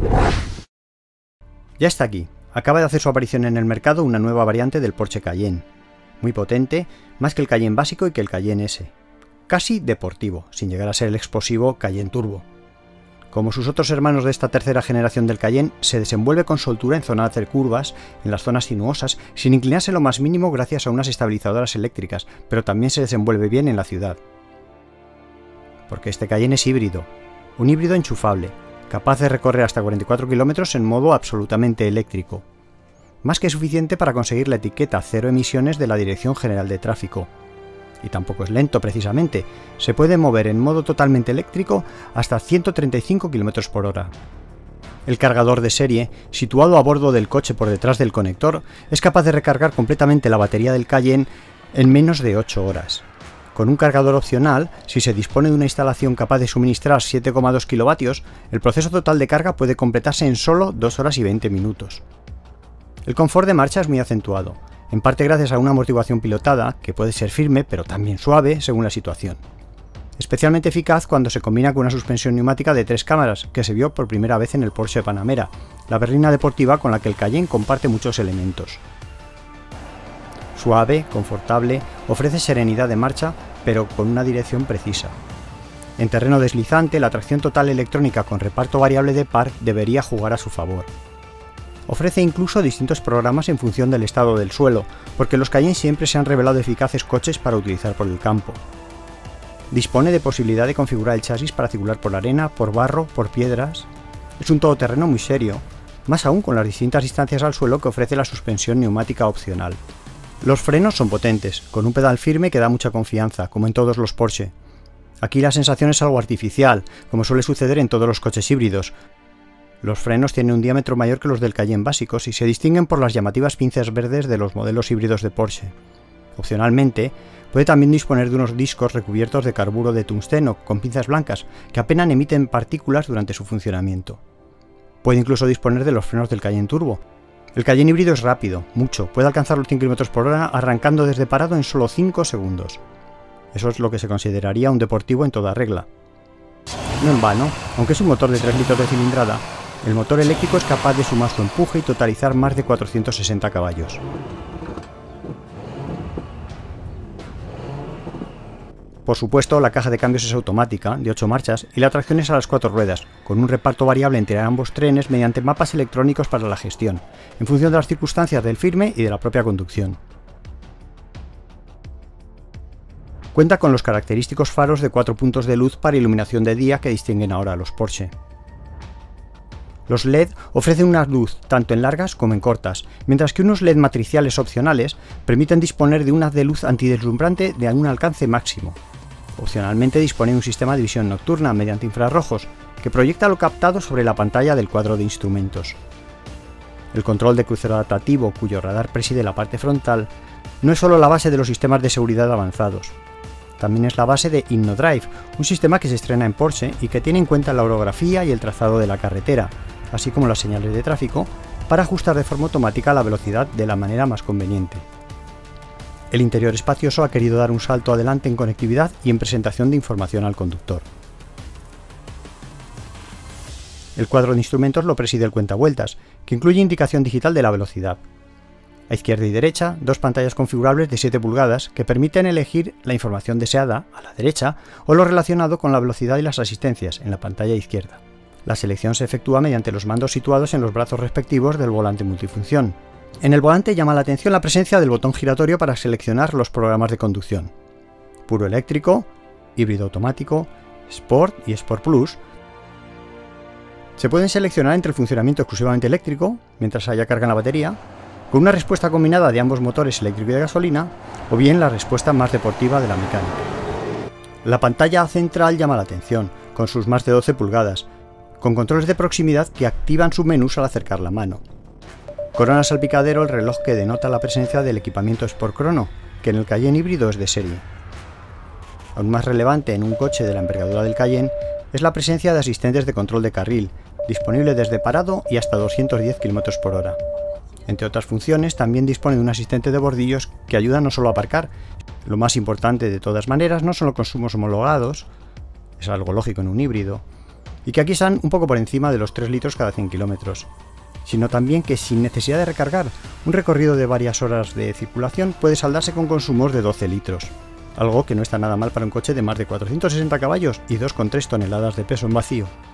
Ya está aquí. Acaba de hacer su aparición en el mercado una nueva variante del Porsche Cayenne. Muy potente, más que el Cayenne básico y que el Cayenne S. Casi deportivo, sin llegar a ser el explosivo Cayenne Turbo. Como sus otros hermanos de esta tercera generación del Cayenne, se desenvuelve con soltura en zonas de curvas, en las zonas sinuosas, sin inclinarse lo más mínimo gracias a unas estabilizadoras eléctricas, pero también se desenvuelve bien en la ciudad. Porque este Cayenne es híbrido, un híbrido enchufable, capaz de recorrer hasta 44 km en modo absolutamente eléctrico. Más que suficiente para conseguir la etiqueta cero emisiones de la Dirección General de Tráfico. Y tampoco es lento precisamente, se puede mover en modo totalmente eléctrico hasta 135 km por hora. El cargador de serie, situado a bordo del coche por detrás del conector, es capaz de recargar completamente la batería del Cayenne en menos de 8 horas. Con un cargador opcional, si se dispone de una instalación capaz de suministrar 7,2 kW, el proceso total de carga puede completarse en solo 2 horas y 20 minutos. El confort de marcha es muy acentuado, en parte gracias a una amortiguación pilotada, que puede ser firme pero también suave según la situación. Especialmente eficaz cuando se combina con una suspensión neumática de 3 cámaras, que se vio por primera vez en el Porsche Panamera, la berlina deportiva con la que el Cayenne comparte muchos elementos. Suave, confortable, ofrece serenidad de marcha, pero con una dirección precisa. En terreno deslizante, la tracción total electrónica con reparto variable de par debería jugar a su favor. Ofrece incluso distintos programas en función del estado del suelo, porque los Cayenne siempre se han revelado eficaces coches para utilizar por el campo. Dispone de posibilidad de configurar el chasis para circular por arena, por barro, por piedras. Es un todoterreno muy serio, más aún con las distintas distancias al suelo que ofrece la suspensión neumática opcional. Los frenos son potentes, con un pedal firme que da mucha confianza, como en todos los Porsche. Aquí la sensación es algo artificial, como suele suceder en todos los coches híbridos. Los frenos tienen un diámetro mayor que los del Cayenne básicos y se distinguen por las llamativas pinzas verdes de los modelos híbridos de Porsche. Opcionalmente, puede también disponer de unos discos recubiertos de carburo de tungsteno con pinzas blancas que apenas emiten partículas durante su funcionamiento. Puede incluso disponer de los frenos del Cayenne Turbo. El Cayenne híbrido es rápido, mucho, puede alcanzar los 100 km por hora arrancando desde parado en solo 5 segundos. Eso es lo que se consideraría un deportivo en toda regla. No en vano, aunque es un motor de 3 litros de cilindrada, el motor eléctrico es capaz de sumar su empuje y totalizar más de 460 caballos. Por supuesto, la caja de cambios es automática, de 8 marchas, y la tracción es a las 4 ruedas, con un reparto variable entre ambos trenes mediante mapas electrónicos para la gestión, en función de las circunstancias del firme y de la propia conducción. Cuenta con los característicos faros de 4 puntos de luz para iluminación de día que distinguen ahora a los Porsche. Los LED ofrecen una luz tanto en largas como en cortas, mientras que unos LED matriciales opcionales permiten disponer de un haz de luz antideslumbrante de un alcance máximo. Opcionalmente dispone de un sistema de visión nocturna mediante infrarrojos, que proyecta lo captado sobre la pantalla del cuadro de instrumentos. El control de crucero adaptativo, cuyo radar preside la parte frontal, no es solo la base de los sistemas de seguridad avanzados. También es la base de InnoDrive, un sistema que se estrena en Porsche y que tiene en cuenta la orografía y el trazado de la carretera, así como las señales de tráfico, para ajustar de forma automática la velocidad de la manera más conveniente. El interior espacioso ha querido dar un salto adelante en conectividad y en presentación de información al conductor. El cuadro de instrumentos lo preside el cuentavueltas, que incluye indicación digital de la velocidad. A izquierda y derecha, 2 pantallas configurables de 7 pulgadas que permiten elegir la información deseada a la derecha o lo relacionado con la velocidad y las asistencias en la pantalla izquierda. La selección se efectúa mediante los mandos situados en los brazos respectivos del volante multifunción. En el volante llama la atención la presencia del botón giratorio para seleccionar los programas de conducción. Puro eléctrico, híbrido automático, Sport y Sport Plus. Se pueden seleccionar entre el funcionamiento exclusivamente eléctrico, mientras haya carga en la batería, con una respuesta combinada de ambos motores eléctrico y de gasolina, o bien la respuesta más deportiva de la mecánica. La pantalla central llama la atención, con sus más de 12 pulgadas, con controles de proximidad que activan submenús al acercar la mano. Corona al salpicadero el reloj que denota la presencia del equipamiento Sport Chrono, que en el Cayenne híbrido es de serie. Aún más relevante en un coche de la envergadura del Cayenne es la presencia de asistentes de control de carril, disponible desde parado y hasta 210 km por hora. Entre otras funciones, también dispone de un asistente de bordillos que ayuda no solo a aparcar. Lo más importante de todas maneras no son los consumos homologados, es algo lógico en un híbrido, y que aquí están un poco por encima de los 3 litros cada 100 kilómetros, sino también que sin necesidad de recargar, un recorrido de varias horas de circulación puede saldarse con consumos de 12 litros, algo que no está nada mal para un coche de más de 460 caballos y 2,3 toneladas de peso en vacío.